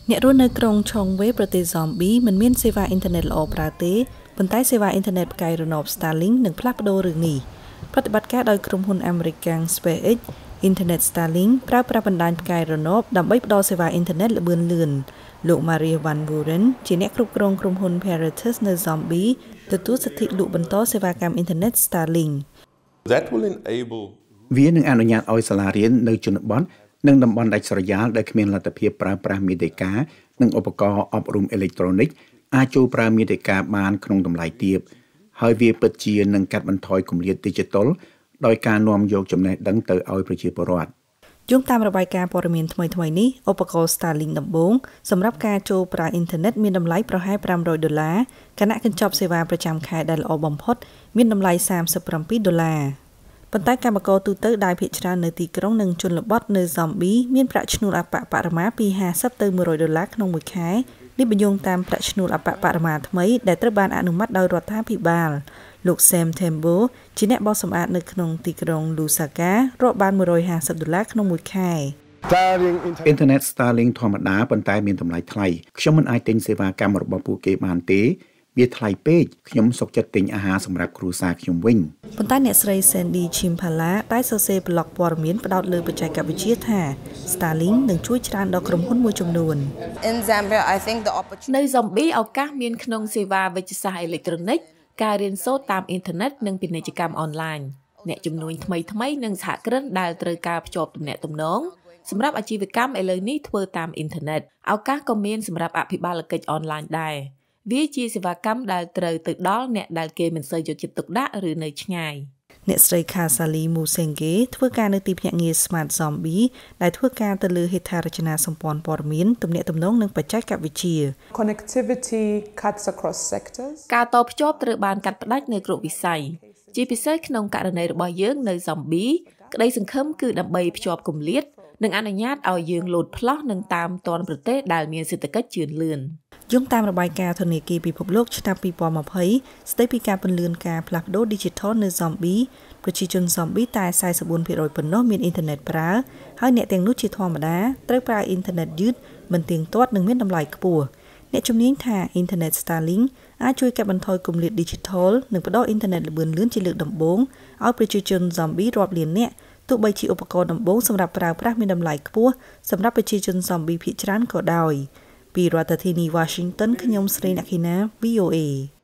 អ្នករស់នៅក្រុងឆុងវេប្រទេសហ្សំប៊ីមិនមានសេវាអ៊ីនធឺណិតល្អប្រើទេប៉ុន្តែសេវាអ៊ីនធឺណិតផ្កាយរណប Starlink នឹងផ្លាស់ប្ដូររឿងនេះប្រតិបត្តិការដោយក្រុមហ៊ុនអាមេរិក SpaceX Internet Starlink ប្រើប្រាស់បណ្ដាញផ្កាយរណបដើម្បីផ្ដល់សេវាអ៊ីនធឺណិតល្បឿនលឿនលោក Maria Van Buren ជាអ្នកគ្រប់គ្រងក្រុមហ៊ុន Paratus នៅ Zombie ទទួលសិទ្ធិលក់បន្តសេវាកម្មអ៊ីនធឺណិត Starlink វានឹងអនុញ្ញាតឲ្យសាលារៀននៅជនបទនិងតំបន់ដាច់ស្រយាលដែលគ្មានលទ្ធភាពប្រើប្រាស់មាតិកានិងឧបករណ៍អប់រំអេឡិចត្រូនិកអាចចូលប្រើមាតិកាបានក្នុងតម្លៃទាបហើយវាពិតជានឹងកាត់បន្ថយគម្លាត Digital ដោយការនាំយកចំណេះដឹងទៅឲ្យប្រជាពលរដ្ឋយោងតាមរបាយការណ៍ព័ត៌មានថ្មីៗនេះឧបករណ៍ Starlink ដំបូងសម្រាប់ការចូលប្រើអ៊ីនធឺណិតមានតម្លៃប្រហែល$500ខណៈកញ្ចប់សេវាប្រចាំខែដែលល្អបំផុតមានតម្លៃ$37ប៉ុន្តែកម្មករទូទៅដែលភាគច្រើននៅទីក្រុងនិងជនបទនៅ Zombie មានប្រាក់ឈ្នួលអបបរមាពី$50ទៅ$100ក្នុងមួយខែនេះបញ្យោងតាមប្រាក់ឈ្នួលអបបរមាថ្មីដែលត្រូវបានអនុម័តដោយរដ្ឋាភិបាលលោក Sam Tembo ជាអ្នកបោសសម្អាតនៅក្នុងទីក្រុង Lusaka រកបាន$150ក្នុងមួយខែអ៊ីនធឺណិត Starlink ធម្មតាប៉ុន្តែមានតម្លៃថ្លៃខ្ញុំមិនអាចទិញសេវាកម្មរបស់ពួកគេបានទេវាថ្លៃពេកខ្ញុំសុខចិត្តទិញអាហារសម្រាប់គ្រួសារខ្ញុំវិញប៉ុន្តែអ្នកស្រី Sandy Chimpala ដែលសរសេរប្លុកព័ត៌មានផ្ដោតលើបច្ចេកវិទ្យាថា Starlink នឹងជួយច្រើនដល់ក្រុមហ៊ុនមួយចំនួននៅ Zombie ឱកាសមានក្នុងសេវាវេជ្ជសាស្ត្រអេឡិចត្រូនិកការរៀនសូត្រតាមអ៊ីនធឺណិតនិងពាណិជ្ជកម្មអនឡាញអ្នកជំនួញថ្មីនិងសហគ្រិនដែលត្រូវការភ្ជាប់ទំនាក់ទំនងសម្រាប់អាជីវកម្មឥឡូវនេះធ្វើតាមអ៊ីនធឺណិតឱកាសក៏មានសម្រាប់អភិបាលកិច្ចអនឡាញដែរវាជាសេវាកម្មដែលត្រូវទៅដល់អ្នកដែលគេមិនសូវយកចិត្តទុកដាក់ឬនៅឆ្ងាយអ្នកស្រី Khasali Musenge ធ្វើការនៅទីភ្នាក់ងារ Smart Zombie ដែលធ្វើការទៅលើហេដ្ឋារចនាសម្ព័ន្ធព័ត៌មានទំនាក់ទំនងនិងបច្ចេកវិទ្យា Connectivity cuts across sectors ការតភ្ជាប់ត្រូវបានកាត់ផ្តាច់នៅគ្រប់វិស័យជាពិសេសក្នុងករណីរបស់យើងនៅ Zombie ក្តីសង្ឃឹមគឺដើម្បីភ្ជាប់គម្លាតនិងអនុញ្ញាតឲ្យយើងលោតផ្លោះនឹងតាមទាន់ប្រទេសដែលមានសេដ្ឋកិច្ចជឿនលឿនយោងតាមរបាយការណ៍ធនាគារពិភពលោកឆ្នាំ2020ស្ដីពីការពន្លឿនការផ្លាស់ប្ដូរ Digital នៅ Zombie ប្រជាជន Zombie តែ 44% ប៉ុណ្ណោះមានអ៊ីនធឺណិតប្រើហើយអ្នកទាំងនោះជាធម្មតាត្រូវប្រើអ៊ីនធឺណិតយឺតមិនទៀងទាត់និងមានតម្លៃខ្ពស់អ្នកជំនាញថាអ៊ីនធឺណិត Starlink អាចជួយកាត់បន្ថយគម្លាត Digital និងផ្ដល់អ៊ីនធឺណិតល្បឿនលឿនជាលើកដំបូងឲ្យប្រជាជន Zombie រាប់លាននាក់ទោះបីជាឧបករណ៍ដំបូងសម្រាប់ប្រើប្រាស់មានតម្លៃខ្ពស់សម្រាប់ប្រជាជន Zombie ភាគច្រើនក៏ដោយពីរដ្ឋធានី Washington ខ្ញុំស្រីអ្នកខេណា VOA